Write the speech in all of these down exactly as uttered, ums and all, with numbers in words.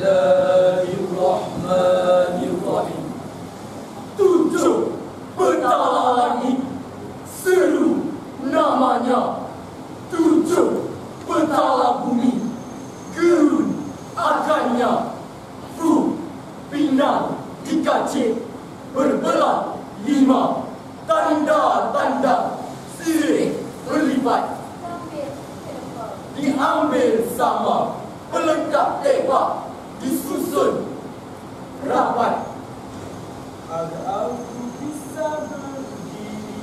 Bismillahirrahmanirrahim. Tujuh petala langit, seru namanya. Tujuh petala bumi, gerun akannya. Fu pinang dikacik, berbelah lima. Tanda-tanda sirih berlipat, diambil sama, pelengkap tebak, disusun rapat. Agar aku bisa berdiri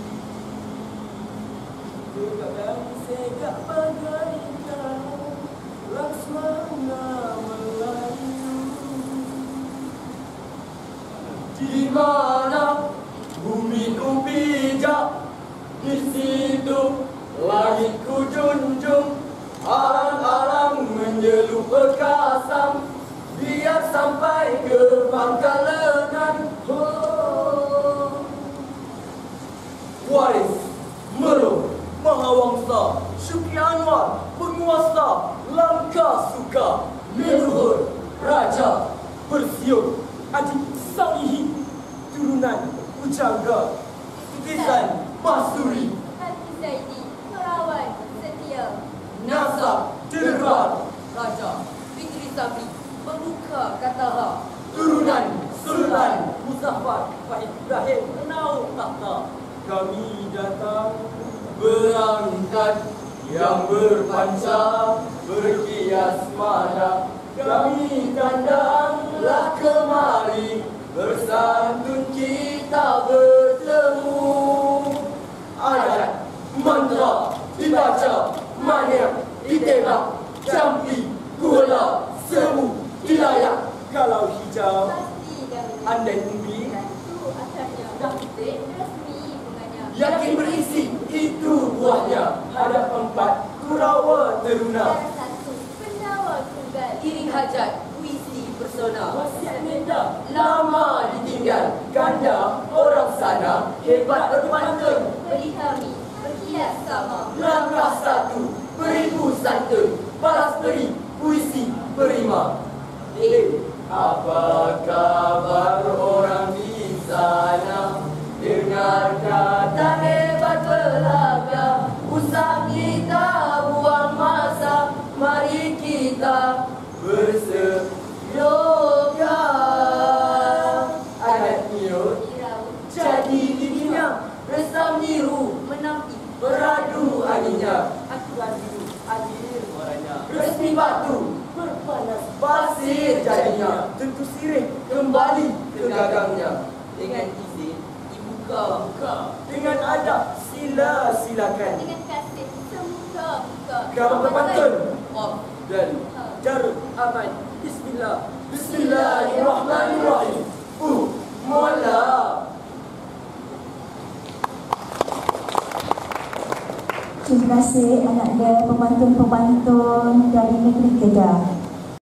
tegak segak bagaikan Laksmana Melayu. Di mana bumi ku pijak, di situ langit ku junjung. Alang-alang menyelup perkasam, biar sampai ke pangkal lengan. Oh. Waris, Meru, Mahawangsa, Syukri Anwar, penguasa, langkah suka, leluhur, raja, bersiung, adik Sangihi, turunan Pujangga, titisan Masuri, Hati Zaidi, perawan setia, Nasab, Derbar, Raja Fitri Sabri membuka Kataha, turunan Sultan Muzaffar Fahid Ibrahim Enau Takhta. Kami datang berangkat yang berpanca, berkias mana. Kami kandanglah kemari, bersantun kita bertemu. Ayat mantra dibaca, mania ditembak, jampi gula semu dilayak. kalau hijau pasti dahulu. andai umbi. Satu asalnya, dan resmi bunganya. Yakin berisi itu buahnya. Hadap empat Kurawa teruna, Salah satu pendawa tunggal. Iring hajat puisi persona, Wasiat Menda lama ditinggal ganda orang sana, hebat berpantun. Berihami, berkias sama. Langkah satu beribu santun, balas beri puisi berima. Eh, apa kabar orang di sana? Dengar kata hebat belaka, usah kita buang masa, mari kita berseyoga. Adat niut Irau, jadi giginya, resam niru menampi. beradu aninya. aturan hidup adil orangnya. Resmi batu Berpanas pasir jadinya, tentu sirih kembali ke gagangnya. dengan izin dibuka buka. dengan adab sila silakan. Dengan kasih semuka buka. Kamu berpantun Off. dan Jarum aman. Bismillah. Bismillahirrahmanirrahim. Uh, mula. Terima kasih anak dia pemantun-pemantun dari negeri Kedah.